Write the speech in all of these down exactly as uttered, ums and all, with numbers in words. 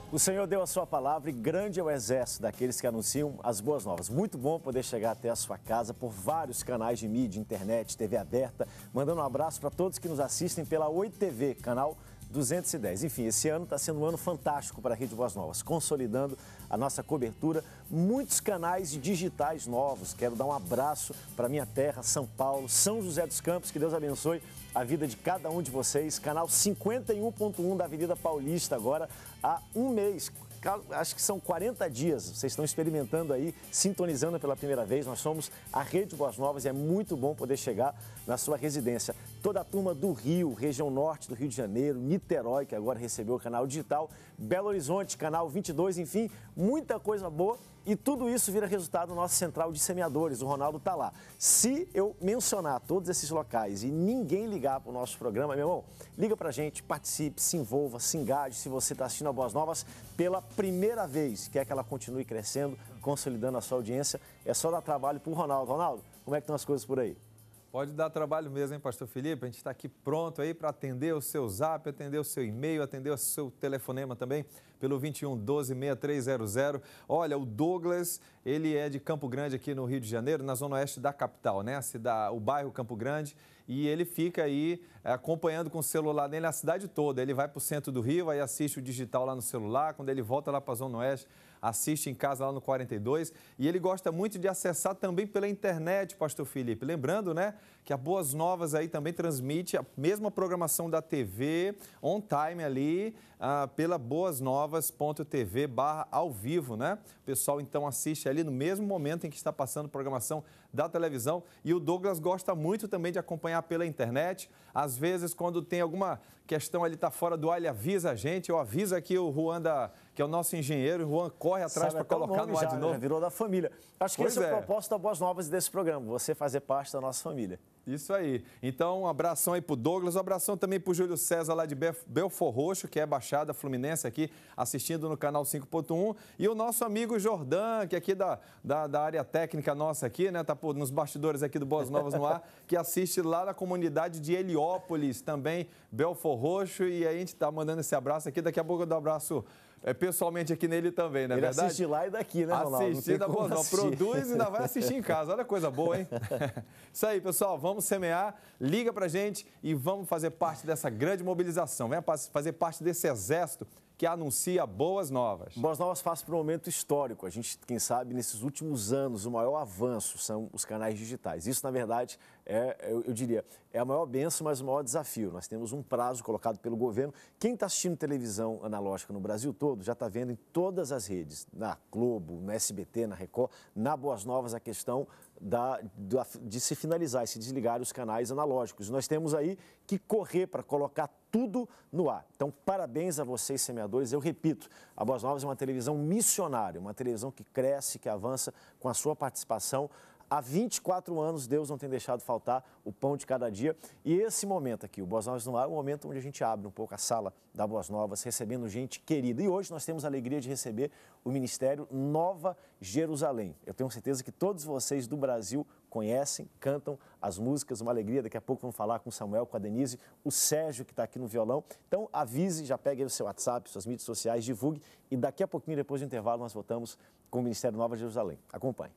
O Senhor deu a sua palavra e grande é o exército daqueles que anunciam as boas novas. Muito bom poder chegar até a sua casa por vários canais de mídia, internet, T V aberta. Mandando um abraço para todos que nos assistem pela Oi T V, canal duzentos e dez. Enfim, esse ano está sendo um ano fantástico para a Rede Boas Novas, consolidando a nossa cobertura. Muitos canais digitais novos. Quero dar um abraço para minha terra, São Paulo, São José dos Campos. Que Deus abençoe a vida de cada um de vocês. Canal cinquenta e um ponto um da Avenida Paulista agora há um mês. Acho que são quarenta dias, vocês estão experimentando aí, sintonizando pela primeira vez. Nós somos a Rede Boas Novas e é muito bom poder chegar na sua residência. Toda a turma do Rio, região norte do Rio de Janeiro, Niterói, que agora recebeu o canal digital, Belo Horizonte, canal vinte e dois, enfim, muita coisa boa. E tudo isso vira resultado da nossa central de semeadores, o Ronaldo está lá. Se eu mencionar todos esses locais e ninguém ligar para o nosso programa, meu irmão, liga para a gente, participe, se envolva, se engaje. Se você está assistindo a Boas Novas pela primeira vez, quer que ela continue crescendo, consolidando a sua audiência, é só dar trabalho para o Ronaldo. Ronaldo, como é que estão as coisas por aí? Pode dar trabalho mesmo, hein, pastor Felipe? A gente está aqui pronto aí para atender o seu zap, atender o seu e-mail, atender o seu telefonema também, pelo vinte e um, doze, sessenta e três zero zero. Olha, o Douglas, ele é de Campo Grande, aqui no Rio de Janeiro, na zona oeste da capital, né? A cidade, o bairro Campo Grande. E ele fica aí acompanhando com o celular dele a cidade toda. Ele vai para o centro do Rio, aí assiste o digital lá no celular. Quando ele volta lá para a zona oeste, assiste em casa lá no quarenta e dois. E ele gosta muito de acessar também pela internet, pastor Felipe. Lembrando, né, que a Boas Novas aí também transmite a mesma programação da T V, on time ali, ah, pela boasnovas ponto tv barra ao vivo, né? O pessoal então assiste ali no mesmo momento em que está passando programação da televisão. E o Douglas gosta muito também de acompanhar pela internet. Às vezes, quando tem alguma questão ali, está fora do ar, ele avisa a gente. Eu aviso aqui o Juan, da, que é o nosso engenheiro. O Juan corre atrás para colocar no ar já, de novo. Né? Virou da família. Acho que pois esse é, é o propósito da Boas Novas desse programa, você fazer parte da nossa família. Isso aí. Então, um abração aí para o Douglas, um abração também para o Júlio César lá de Belfor Roxo, que é Baixada Fluminense aqui, assistindo no canal cinco ponto um. E o nosso amigo Jordan, que é aqui da, da, da área técnica nossa aqui, né? Tá por, nos bastidores aqui do Boas Novas no ar, que assiste lá na comunidade de Heliópolis, também Belfor Roxo. E aí a gente está mandando esse abraço aqui. Daqui a pouco eu dou um abraço é, pessoalmente aqui nele também, não é Ele verdade? assiste lá e daqui, né, Ronaldo? Assistir da Boas Novas. Produz e ainda vai assistir em casa. Olha que coisa boa, hein? Isso aí, pessoal. Vamos semear. Liga pra gente e vamos fazer parte dessa grande mobilização. Venha fazer parte desse exército que anuncia boas novas. Boas Novas passa por um momento histórico. A gente, quem sabe, nesses últimos anos, o maior avanço são os canais digitais. Isso, na verdade, é, eu, eu diria, é a maior bênção, mas o maior desafio. Nós temos um prazo colocado pelo governo. Quem está assistindo televisão analógica no Brasil todo já está vendo em todas as redes, na Globo, no S B T, na Record, na Boas Novas, a questão Da, da, de se finalizar e se desligar os canais analógicos. Nós temos aí que correr para colocar tudo no ar. Então, parabéns a vocês, semeadores. Eu repito, a Boas Novas é uma televisão missionária, uma televisão que cresce, que avança com a sua participação. Há vinte e quatro anos, Deus não tem deixado faltar o pão de cada dia. E esse momento aqui, o Boas Novas no Ar, é o momento onde a gente abre um pouco a sala da Boas Novas, recebendo gente querida. E hoje nós temos a alegria de receber o Ministério Nova Jerusalém. Eu tenho certeza que todos vocês do Brasil conhecem, cantam as músicas, uma alegria. Daqui a pouco vamos falar com o Samuel, com a Denise, o Sérgio, que está aqui no violão. Então, avise, já pegue aí o seu WhatsApp, suas mídias sociais, divulgue. E daqui a pouquinho, depois do intervalo, nós voltamos com o Ministério Nova Jerusalém. Acompanhe.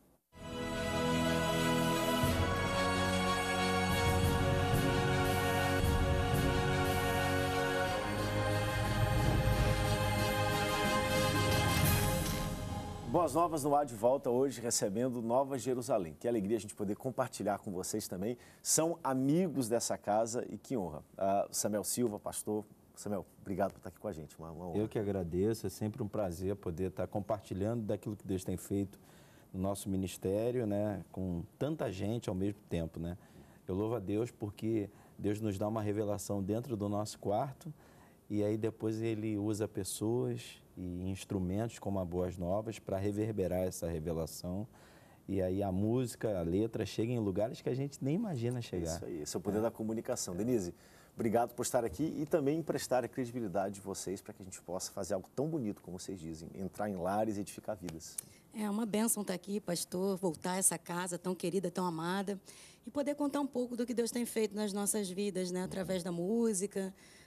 Boas Novas no ar de volta hoje, recebendo Nova Jerusalém. Que alegria a gente poder compartilhar com vocês também. São amigos dessa casa e que honra. Uh, Samuel Silva, pastor. Samuel, obrigado por estar aqui com a gente. Uma, uma honra. Eu que agradeço, é sempre um prazer poder estar compartilhando daquilo que Deus tem feito no nosso ministério, né, com tanta gente ao mesmo tempo, né. Eu louvo a Deus porque Deus nos dá uma revelação dentro do nosso quarto e aí depois Ele usa pessoas e instrumentos como a Boas Novas para reverberar essa revelação. E aí a música, a letra chega em lugares que a gente nem imagina chegar. Isso aí, esse é o poder é. da comunicação. Denise, obrigado por estar aqui e também emprestar a credibilidade de vocês para que a gente possa fazer algo tão bonito, como vocês dizem, entrar em lares e edificar vidas. É uma bênção estar aqui, pastor, voltar a essa casa tão querida, tão amada e poder contar um pouco do que Deus tem feito nas nossas vidas, né? Através da música,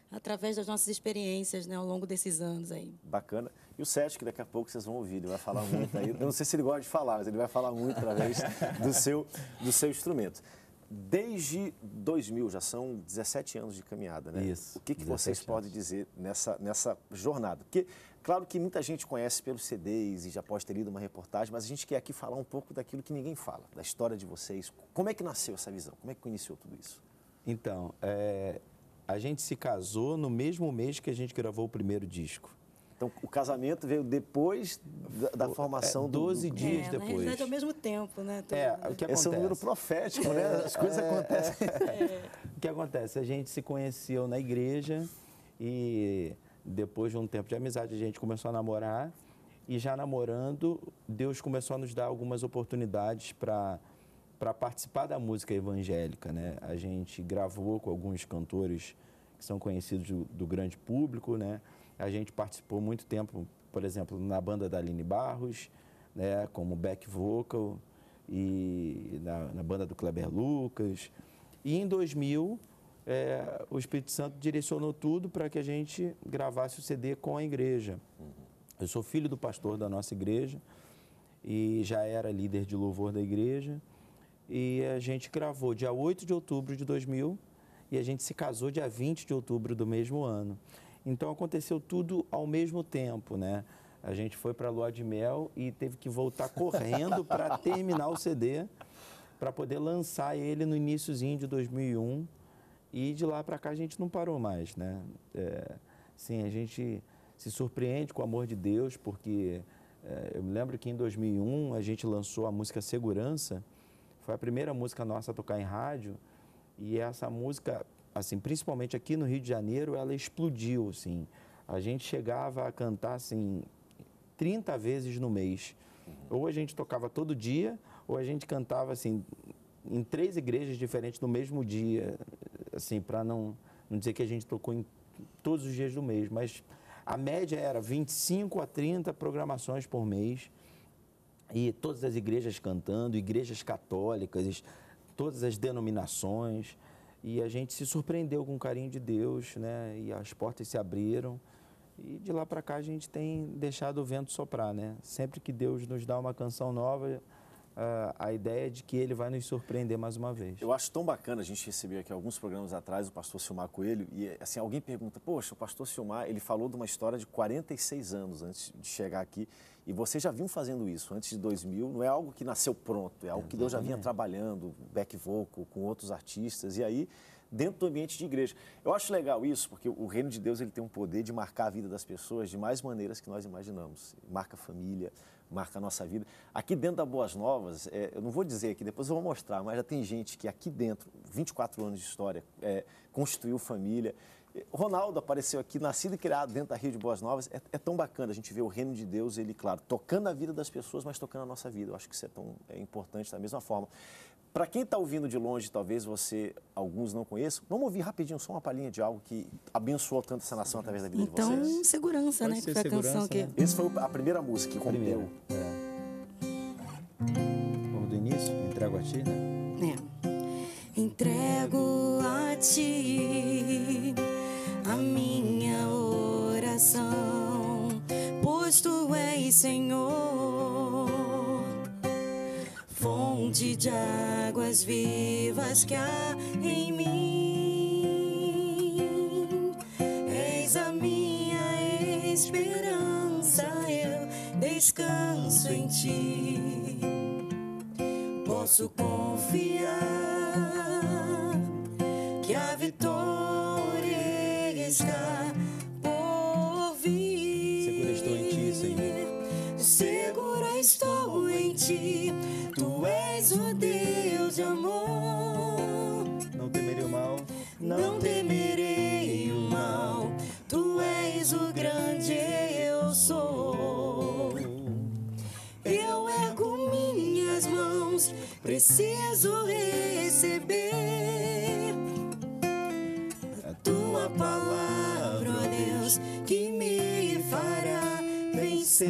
através das nossas experiências, né, ao longo desses anos aí. Bacana. E o Sérgio, que daqui a pouco vocês vão ouvir, ele vai falar muito aí. Eu não sei se ele gosta de falar, mas ele vai falar muito através do seu, do seu instrumento. Desde dois mil, já são dezessete anos de caminhada, né? Isso. O que, que vocês anos. podem dizer nessa, nessa jornada? Porque, claro que muita gente conhece pelos C Ds e já pode ter lido uma reportagem, mas a gente quer aqui falar um pouco daquilo que ninguém fala, da história de vocês. Como é que nasceu essa visão? Como é que iniciou tudo isso? Então, é, a gente se casou no mesmo mês que a gente gravou o primeiro disco. Então, o casamento veio depois da, da formação é, doze do... dias é, depois. Na verdade, ao mesmo tempo, né? Tudo, é, né? o que acontece? Esse é um número profético, né? As coisas é, acontecem. É. O que acontece? A gente se conheceu na igreja e depois de um tempo de amizade a gente começou a namorar e já namorando, Deus começou a nos dar algumas oportunidades para para participar da música evangélica, né? A gente gravou com alguns cantores que são conhecidos do, do grande público, né? A gente participou muito tempo, por exemplo, na banda da Aline Barros, né, como back vocal, e na, na banda do Kleber Lucas. E em dois mil, é, o Espírito Santo direcionou tudo para que a gente gravasse o C D com a igreja. Eu sou filho do pastor da nossa igreja e já era líder de louvor da igreja. E a gente gravou dia oito de outubro de dois mil e a gente se casou dia vinte de outubro do mesmo ano. Então, aconteceu tudo ao mesmo tempo, né? A gente foi para a lua de mel e teve que voltar correndo para terminar o C D, para poder lançar ele no iniciozinho de dois mil e um. E de lá para cá a gente não parou mais, né? É, sim, a gente se surpreende com o amor de Deus, porque é, eu me lembro que em dois mil e um a gente lançou a música Segurança, foi a primeira música nossa a tocar em rádio, e essa música... assim, principalmente aqui no Rio de Janeiro, ela explodiu, assim. A gente chegava a cantar, assim, trinta vezes no mês. Ou a gente tocava todo dia, ou a gente cantava, assim, em três igrejas diferentes no mesmo dia, assim, para não, não dizer que a gente tocou em todos os dias do mês, mas a média era vinte e cinco a trinta programações por mês, e todas as igrejas cantando, igrejas católicas, todas as denominações. E a gente se surpreendeu com o carinho de Deus, né? E as portas se abriram. E de lá para cá a gente tem deixado o vento soprar, né? Sempre que Deus nos dá uma canção nova, a, a ideia é de que Ele vai nos surpreender mais uma vez. Eu acho tão bacana, a gente recebeu aqui alguns programas atrás o pastor Silmar Coelho, e assim, alguém pergunta, poxa, o pastor Silmar, ele falou de uma história de quarenta e seis anos antes de chegar aqui, e vocês já vinham fazendo isso antes de dois mil, não é algo que nasceu pronto, é algo que Deus já vinha trabalhando, back vocal, com outros artistas, e aí, dentro do ambiente de igreja. Eu acho legal isso, porque o reino de Deus ele tem um poder de marcar a vida das pessoas de mais maneiras que nós imaginamos. Marca a família, marca a nossa vida. Aqui dentro da Boas Novas, é, eu não vou dizer aqui, depois eu vou mostrar, mas já tem gente que aqui dentro, vinte e quatro anos de história, é, construiu família. Ronaldo apareceu aqui, nascido e criado dentro da Rio de Boas Novas. É, é tão bacana a gente ver o reino de Deus, ele, claro, tocando a vida das pessoas, mas tocando a nossa vida. Eu acho que isso é tão é importante da mesma forma. Para quem está ouvindo de longe, talvez você, alguns não conheçam, vamos ouvir rapidinho só uma palhinha de algo que abençoou tanto essa nação através da vida então, de vocês. Então, Segurança, Pode né? ser Que foi a canção Segurança, que... né? Essa foi a primeira música que rompeu. É. Vamos do início? Entrego a ti, né? É. Entrego a ti a minha oração, pois tu és Senhor, fonte de águas vivas que há em mim. És a minha esperança, eu descanso em ti. Posso confiar que a vitória está por vir. Segura estou em ti, Senhor. Segura estou em ti. Tu és o Deus de amor. Não temerei o mal. Não temerei o mal. Tu és o grande eu sou. Eu ergo minhas mãos, preciso receber a tua palavra, ó Deus, que me fará vencer.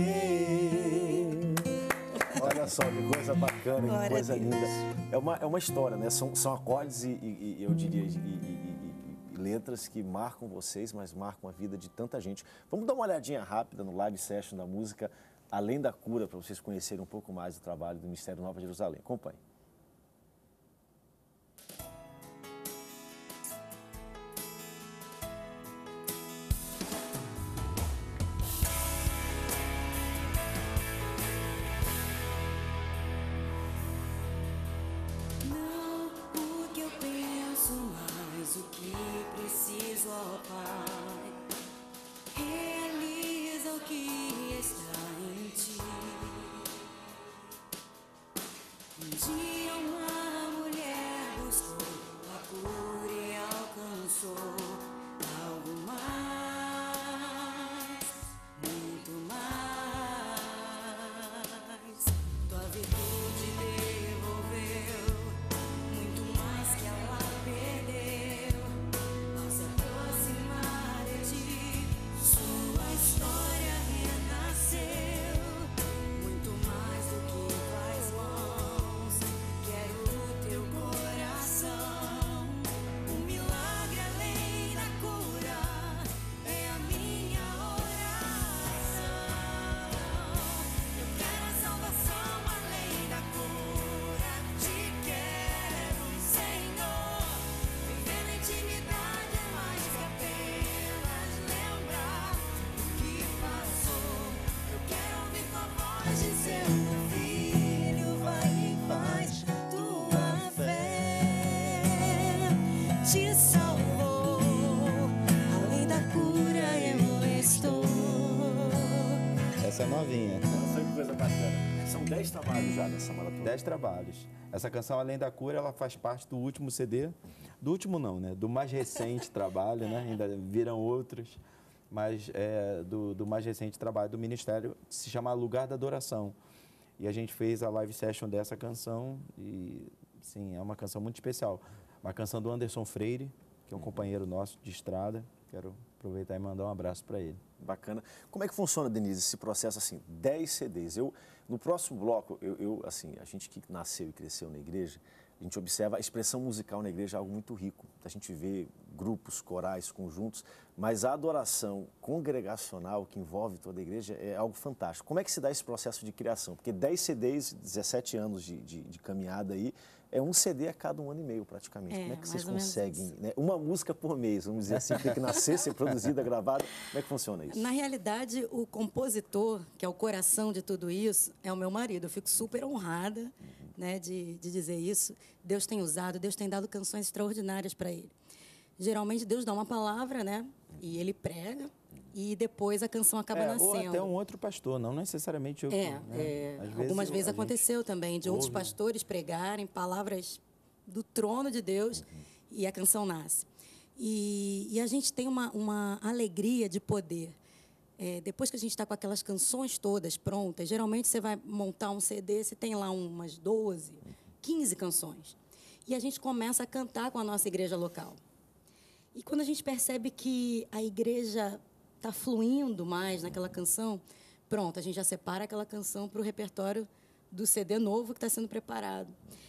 Olha só, que coisa bacana, que Glória coisa a Deus. linda. É uma, é uma história, né? São, são acordes e, e, e eu diria, e, e, e, letras que marcam vocês, mas marcam a vida de tanta gente. Vamos dar uma olhadinha rápida no live session da música Além da Cura, para vocês conhecerem um pouco mais do trabalho do Ministério Nova Jerusalém. Acompanhe. Essa é novinha. Foi que coisa bacana. São dez trabalhos já nessa maratona. Dez trabalhos. Essa canção Além da Cura, ela faz parte do último C D. Do último não, né? Do mais recente trabalho, né? Ainda viram outros. Mas é, do, do mais recente trabalho do Ministério, que se chama Lugar da Adoração. E a gente fez a live session dessa canção e, sim, é uma canção muito especial. Uma canção do Anderson Freire, que é um companheiro nosso de estrada. Quero aproveitar e mandar um abraço para ele. Bacana. Como é que funciona, Denise, esse processo assim, dez C Ds? Eu, no próximo bloco, eu, eu, assim, a gente que nasceu e cresceu na igreja, a gente observa a expressão musical na igreja é algo muito rico. A gente vê grupos, corais, conjuntos, mas a adoração congregacional que envolve toda a igreja é algo fantástico. Como é que se dá esse processo de criação? Porque dez C Ds, dezessete anos de, de, de caminhada aí, é um C D a cada um ano e meio praticamente. É, como é que vocês conseguem, né? Uma música por mês, vamos dizer assim, tem que nascer, ser produzida, gravada. Como é que funciona isso? Na realidade, o compositor, que é o coração de tudo isso, é o meu marido. Eu fico super honrada, uhum. né, de, de dizer isso. Deus tem usado, Deus tem dado canções extraordinárias para ele. Geralmente, Deus dá uma palavra, né, e ele prega, e depois a canção acaba é, nascendo. Ou até um outro pastor, não necessariamente eu. É, né? é Às algumas vezes, vezes aconteceu também, de outros ouve. pastores pregarem palavras do trono de Deus, uhum. e a canção nasce. E, e a gente tem uma, uma alegria de poder. É, depois que a gente está com aquelas canções todas prontas, geralmente você vai montar um C D, você tem lá umas doze, quinze canções. E a gente começa a cantar com a nossa igreja local. E quando a gente percebe que a igreja está fluindo mais naquela canção, pronto, a gente já separa aquela canção para o repertório do C D novo que está sendo preparado.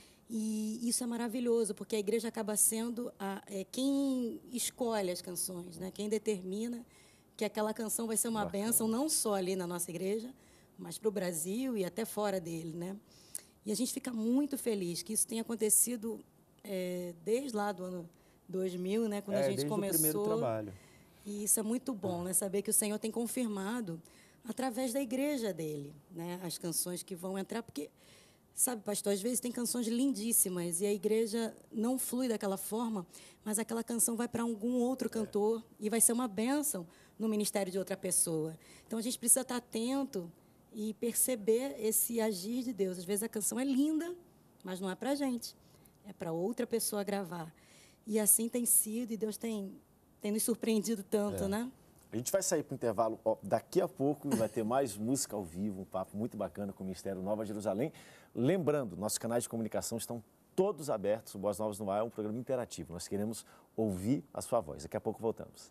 E isso é maravilhoso, porque a igreja acaba sendo a, é, quem escolhe as canções, né? Quem determina que aquela canção vai ser uma Bacana. Bênção, não só ali na nossa igreja, mas para o Brasil e até fora dele, né? E a gente fica muito feliz que isso tenha acontecido é, desde lá do ano dois mil, né? Quando é, a gente desde começou. O primeiro trabalho. E isso é muito bom, né? Saber que o Senhor tem confirmado através da igreja dele, né? As canções que vão entrar, porque, sabe, pastor, às vezes tem canções lindíssimas e a igreja não flui daquela forma, mas aquela canção vai para algum outro cantor e vai ser uma bênção no ministério de outra pessoa. Então, a gente precisa estar atento e perceber esse agir de Deus. Às vezes a canção é linda, mas não é para a gente, é para outra pessoa gravar. E assim tem sido, e Deus tem, tem nos surpreendido tanto, é. né? A gente vai sair para o intervalo ó, daqui a pouco e vai ter mais música ao vivo, um papo muito bacana com o Ministério Nova Jerusalém. Lembrando, nossos canais de comunicação estão todos abertos. O Boas Novas no Ar é um programa interativo. Nós queremos ouvir a sua voz. Daqui a pouco voltamos.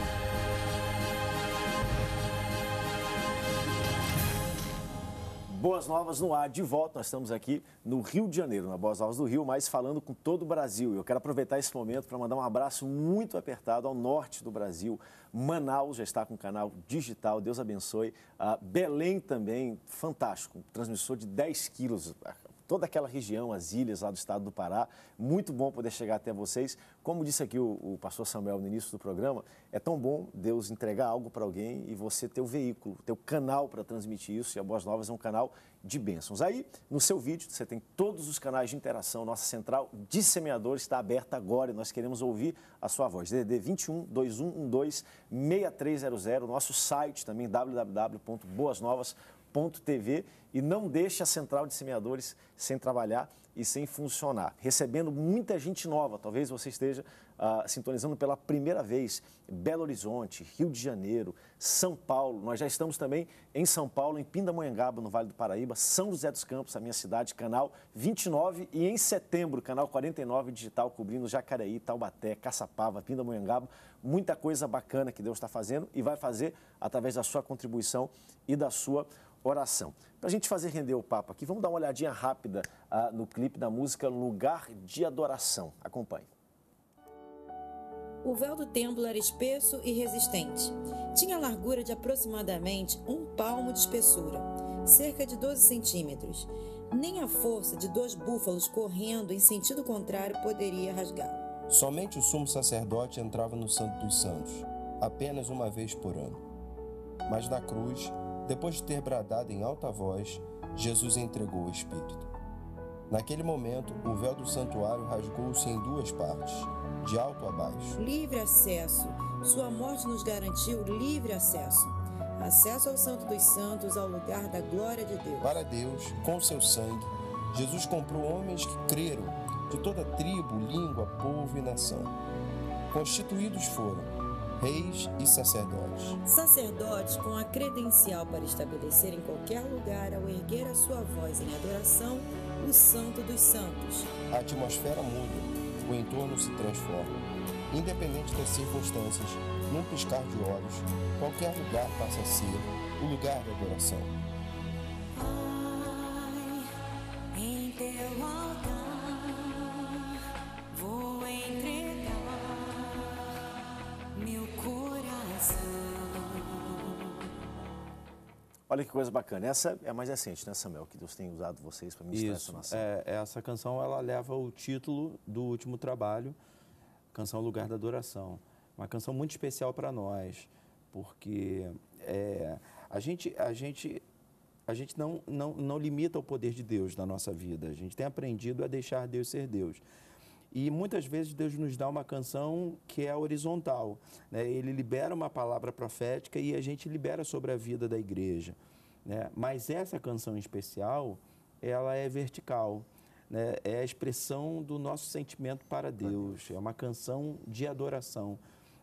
Boas Boas Novas no ar, de volta. Nós estamos aqui no Rio de Janeiro, na Boas Novas do Rio, mas falando com todo o Brasil. Eu quero aproveitar esse momento para mandar um abraço muito apertado ao norte do Brasil. Manaus já está com o canal digital, Deus abençoe. Uh, Belém também, fantástico, transmissor de dez quilos. Toda aquela região, as ilhas lá do estado do Pará, muito bom poder chegar até vocês. Como disse aqui o, o pastor Samuel no início do programa, é tão bom Deus entregar algo para alguém e você ter o veículo, ter o canal para transmitir isso. E a Boas Novas é um canal de bênçãos. Aí, no seu vídeo, você tem todos os canais de interação. Nossa central de semeadores está aberta agora e nós queremos ouvir a sua voz. D D D vinte e um, dois um um dois, seis três zero zero. Nosso site também, w w w ponto boas novas ponto t v. E não deixe a central de semeadores sem trabalhar e sem funcionar. Recebendo muita gente nova, talvez você esteja uh, sintonizando pela primeira vez. Belo Horizonte, Rio de Janeiro, São Paulo. Nós já estamos também em São Paulo, em Pindamonhangaba, no Vale do Paraíba, São José dos Campos, a minha cidade, canal vinte e nove. E em setembro, canal quarenta e nove digital, cobrindo Jacareí, Taubaté, Caçapava, Pindamonhangaba. Muita coisa bacana que Deus está fazendo e vai fazer através da sua contribuição e da sua oração. Para a gente fazer render o papo aqui, vamos dar uma olhadinha rápida ah, no clipe da música Lugar de Adoração. Acompanhe. O véu do templo era espesso e resistente. Tinha largura de aproximadamente um palmo de espessura, cerca de doze centímetros. Nem a força de dois búfalos correndo em sentido contrário poderia rasgá-lo. Somente o sumo sacerdote entrava no Santo dos Santos, apenas uma vez por ano. Mas na cruz, depois de ter bradado em alta voz, Jesus entregou o Espírito. Naquele momento, o véu do santuário rasgou-se em duas partes, de alto a baixo. Livre acesso. Sua morte nos garantiu livre acesso. Acesso ao Santo dos Santos, ao lugar da glória de Deus. Para Deus, com seu sangue, Jesus comprou homens que creram, de toda tribo, língua, povo e nação. Constituídos foram reis e sacerdotes. Sacerdotes com a credencial para estabelecer em qualquer lugar, ao erguer a sua voz em adoração, o Santo dos Santos. A atmosfera muda, o entorno se transforma. Independente das circunstâncias, num piscar de olhos, qualquer lugar passa a ser o lugar da adoração. Pai, em teu altar, vou entregar meu coração. Olha que coisa bacana. Essa é a mais recente, né, Samuel? Que Deus tem usado vocês para ministrar essa nação. É, essa canção, ela leva o título do último trabalho, Canção Lugar da Adoração. Uma canção muito especial para nós, porque é, a gente, a gente, a gente não, não, não limita o poder de Deus na nossa vida. A gente tem aprendido a deixar Deus ser Deus. E muitas vezes Deus nos dá uma canção que é horizontal, né? Ele libera uma palavra profética e a gente libera sobre a vida da igreja, né? Mas essa canção em especial, ela é vertical, né? É a expressão do nosso sentimento para Deus, é uma canção de adoração.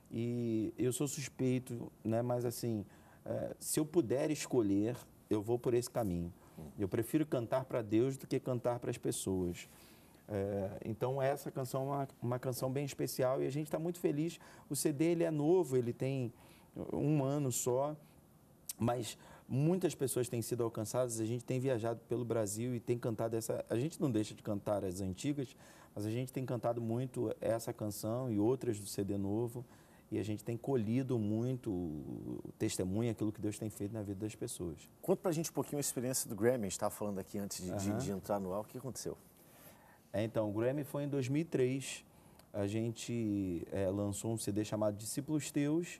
E eu sou suspeito, né? Mas assim, é, se eu puder escolher, eu vou por esse caminho. Eu prefiro cantar para Deus do que cantar para as pessoas. É, então essa canção é uma, uma canção bem especial e a gente está muito feliz. O C D ele é novo, ele tem um ano só, mas muitas pessoas têm sido alcançadas. A gente tem viajado pelo Brasil e tem cantado essa... A gente não deixa de cantar as antigas, mas a gente tem cantado muito essa canção e outras do C D novo. E a gente tem colhido muito o testemunho, aquilo que Deus tem feito na vida das pessoas. Conta pra gente um pouquinho a experiência do Grammy. A gente estava falando aqui antes de, uhum. de, de entrar no ar. O que aconteceu? É, então, o Grammy foi em dois mil e três. A gente é, lançou um C D chamado Discípulos Teus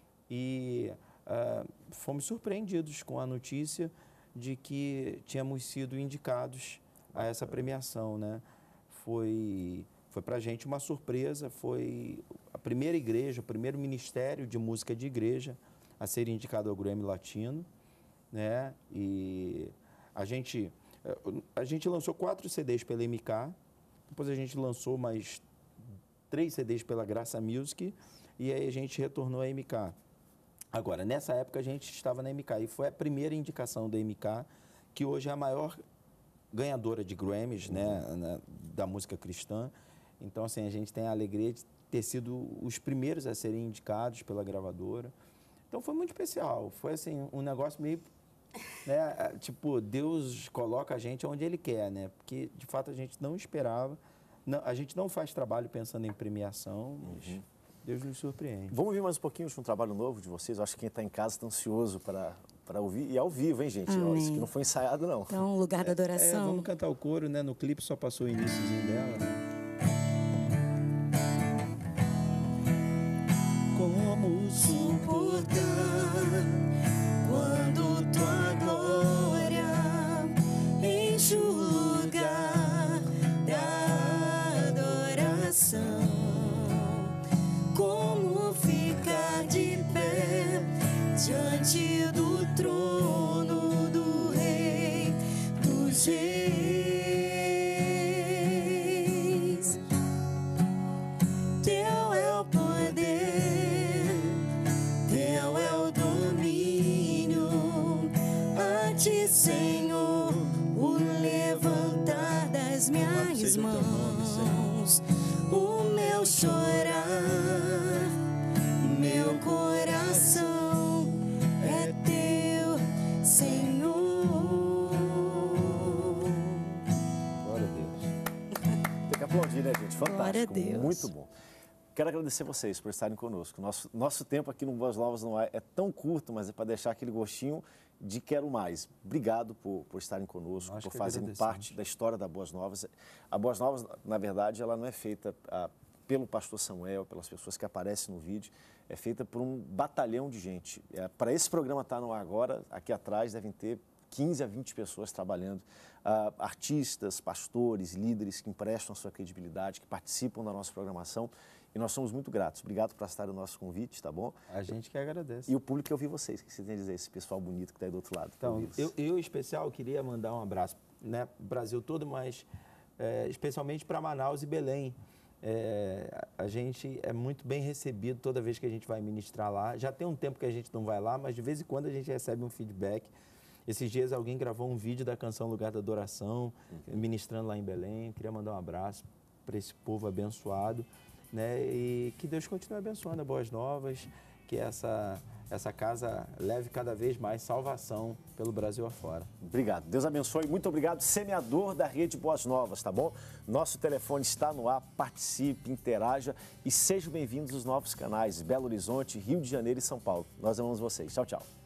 e uh, fomos surpreendidos com a notícia de que tínhamos sido indicados a essa premiação, né? Foi, foi para a gente uma surpresa, foi a primeira igreja, o primeiro ministério de música de igreja a ser indicado ao Grammy Latino, né? E a gente, a gente lançou quatro C Ds pela M K, depois a gente lançou mais três C Ds pela Graça Music e aí a gente retornou à M K. Agora, nessa época a gente estava na M K e foi a primeira indicação da M K, que hoje é a maior ganhadora de Grammys, né, na, da música cristã. Então, assim, a gente tem a alegria de ter sido os primeiros a serem indicados pela gravadora. Então, foi muito especial. Foi, assim, um negócio meio né? Tipo, Deus coloca a gente onde Ele quer, né? Porque, de fato, a gente não esperava. Não, a gente não faz trabalho pensando em premiação, mas uhum. Deus nos surpreende. Vamos ouvir mais um pouquinho de um trabalho novo de vocês? Eu acho que quem está em casa está ansioso para, para ouvir. E ao vivo, hein, gente? Ó, isso que não foi ensaiado, não. Então, lugar da adoração. É, é, vamos cantar o coro, né? No clipe só passou o iníciozinho dela, né? Como suportar quando tua glória enche o lugar da adoração? Como ficar de pé diante do trono do Rei dos Reis? Teu é o poder, teu é o domínio, a ti, Senhor, o levantar das minhas mãos, o meu chorar, meu coração é teu, Senhor. Glória a Deus. Tem que aplaudir, né, gente? Fantástico. Glória a Deus. Muito bom. Quero agradecer vocês por estarem conosco. Nosso, nosso tempo aqui no Boas Novas não é, é tão curto, mas é para deixar aquele gostinho de quero mais. Obrigado por, por estarem conosco, Nós por que fazerem agradecemos. parte da história da Boas Novas. A Boas Novas, na verdade, ela não é feita ah, pelo pastor Samuel, pelas pessoas que aparecem no vídeo, é feita por um batalhão de gente. É, para esse programa estar no ar agora, aqui atrás devem ter quinze a vinte pessoas trabalhando, ah, artistas, pastores, líderes que emprestam a sua credibilidade, que participam da nossa programação. E nós somos muito gratos. Obrigado por aceitar o nosso convite, tá bom? A gente que agradece. E o público que ouviu vocês, o que vocês têm a dizer, esse pessoal bonito que está aí do outro lado. Então, eu, eu, em especial, queria mandar um abraço, né, pro Brasil todo, mas é, especialmente para Manaus e Belém. É, a gente é muito bem recebido toda vez que a gente vai ministrar lá. Já tem um tempo que a gente não vai lá, mas de vez em quando a gente recebe um feedback. Esses dias alguém gravou um vídeo da canção Lugar da Adoração, uhum. ministrando lá em Belém. Queria mandar um abraço para esse povo abençoado. Né? E que Deus continue abençoando a Boas Novas, que essa, essa casa leve cada vez mais salvação pelo Brasil afora. Obrigado. Deus abençoe. Muito obrigado, semeador da Rede Boas Novas, tá bom? Nosso telefone está no ar, participe, interaja e sejam bem-vindos aos novos canais Belo Horizonte, Rio de Janeiro e São Paulo. Nós amamos vocês. Tchau, tchau.